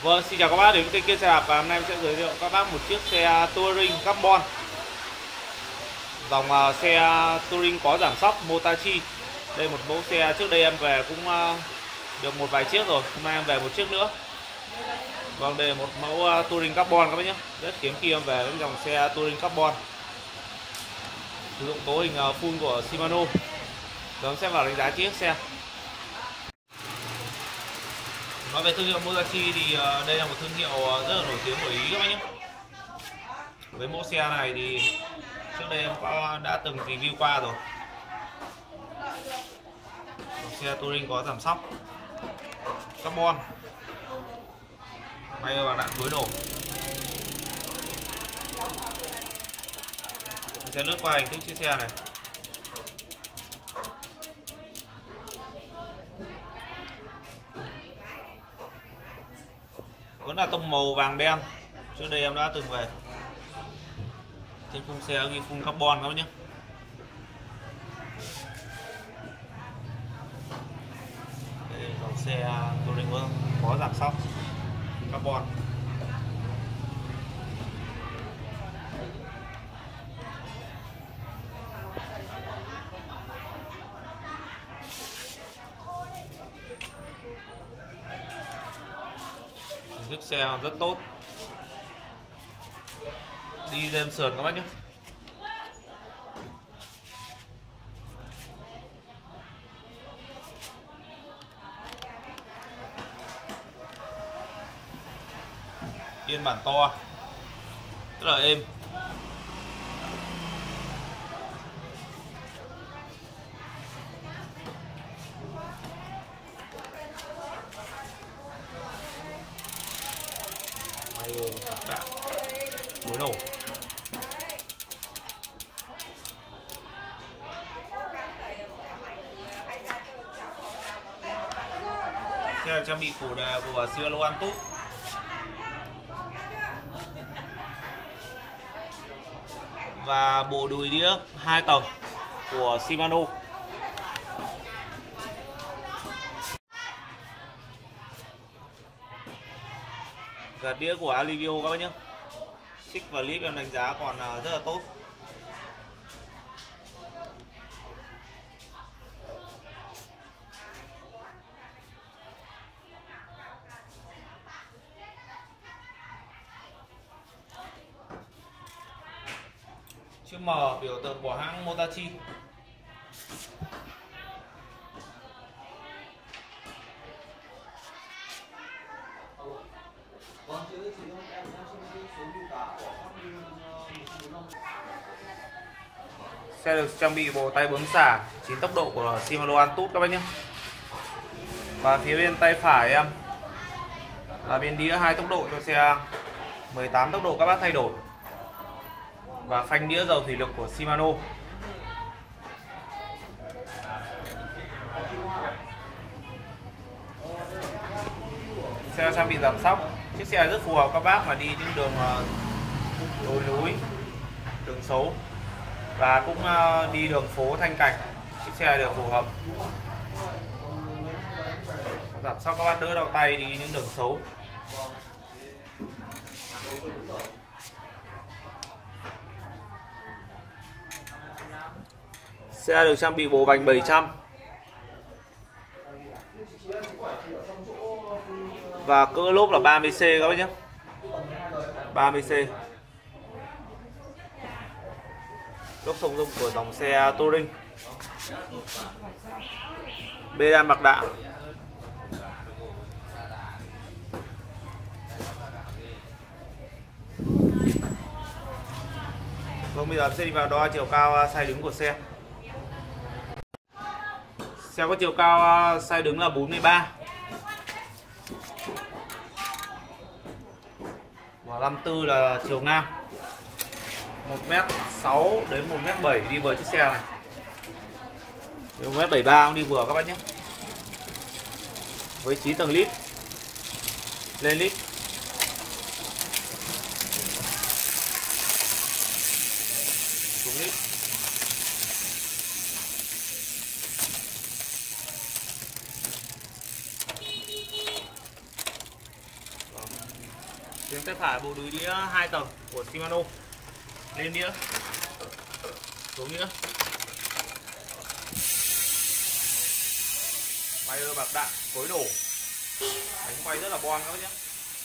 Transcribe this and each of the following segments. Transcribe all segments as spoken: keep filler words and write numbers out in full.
Vâng, xin chào các bác đến với kênh Kia Xe Đạp, và hôm nay em sẽ giới thiệu các bác một chiếc xe Touring Carbon. Dòng uh, xe Touring có giảm xóc Motachi. Đây một mẫu xe trước đây em về cũng uh, được một vài chiếc rồi, hôm nay em về một chiếc nữa. Vâng, đây là một mẫu uh, Touring Carbon các bác nhé. Rất hiếm khi em về với dòng xe Touring Carbon. Sử dụng cấu hình uh, full của Shimano. Rồi em sẽ vào đánh giá chiếc xe. Nói về thương hiệu Motachi thì đây là một thương hiệu rất là nổi tiếng của Ý các bác nhé. Với mẫu xe này thì trước đây em có đã từng review qua rồi. Xe Touring có giảm xóc carbon, may bằng đạn cuối nổ. Mình sẽ lướt qua hình thức chiếc xe này. Vẫn là tông màu vàng đen, trước đây em đã từng về. Trên khung xe ghi full carbon các bác nhé. Đây dòng xe Touring có, có giảm xóc carbon. Chiếc xe rất tốt, đi lên sườn các bác nhé. Yên bản to, rất là êm. Đạn cuối nổ. Xe trang bị củ đề của Shimano Antutu và bộ đùi đĩa hai tầng của Shimano. Gạt đĩa của Alivio các bác nhé. Xích và lip em đánh giá còn rất là tốt. Chữ M biểu tượng của hãng Motachi. Xe được trang bị bộ tay bấm xả chín tốc độ của Shimano Antutu các bác nhé. Và phía bên tay phải em là bên đĩa hai tốc độ cho xe, mười tám tốc độ các bác thay đổi. Và phanh đĩa dầu thủy lực của Shimano. Xe trang bị giảm xóc. Chiếc xe rất phù hợp các bác mà đi những đường đồi núi, đường xấu và cũng đi đường phố thanh cảnh. Chiếc xe đều phù hợp. Giảm xóc các bác đỡ đau tay đi những đường xấu. Xe được trang bị bộ bánh bảy trăm và cỡ lốp là ba mươi xê các bác nhé. ba mươi xê. Lốp thông dụng của dòng xe Touring. Bê đan bạc đạn. Vâng, bây giờ sẽ đi vào đo chiều cao size đứng của xe. Xe có chiều cao size đứng là bốn mươi ba và năm mươi tư là chiều ngang. một mét sáu đến một mét bảy đi vừa chiếc xe này. một mét bảy mươi ba cũng đi vừa các bác nhé. Với chín tầng lít. Lên lít. Xuống lít. Phía tay phải bộ đùi đĩa hai tầng của Shimano. Lên đĩa, xuống đĩa. Máy ơ bạc đạn, cối nổ. Bánh quay rất là bon các bác nhé.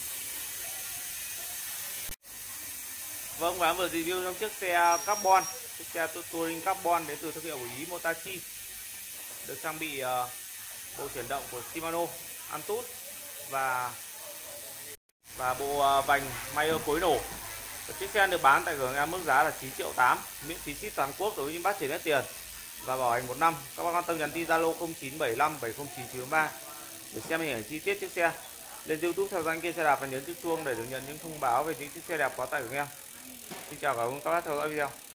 Vâng, và em vừa review trong chiếc xe carbon, chiếc xe touring carbon đến từ thương hiệu của Ý Motachi, được trang bị uh, bộ chuyển động của Shimano Antutu và và bộ uh, vành Mayer cối nổ. Chiếc xe được bán tại cửa hàng mức giá là chín triệu tám, miễn phí ship toàn quốc đối với những bác chuyển hết tiền và bảo hành một năm. Các bác quan tâm nhắn tin Zalo không chín bảy lăm bảy không chín chín ba để xem hình ảnh chi tiết chiếc xe. Lên YouTube theo dõi kênh xe đạp và nhấn chiếc chuông để được nhận những thông báo về những chiếc xe đẹp có tại cửa hàng. Xin chào và cảm ơn các bác theo dõi video.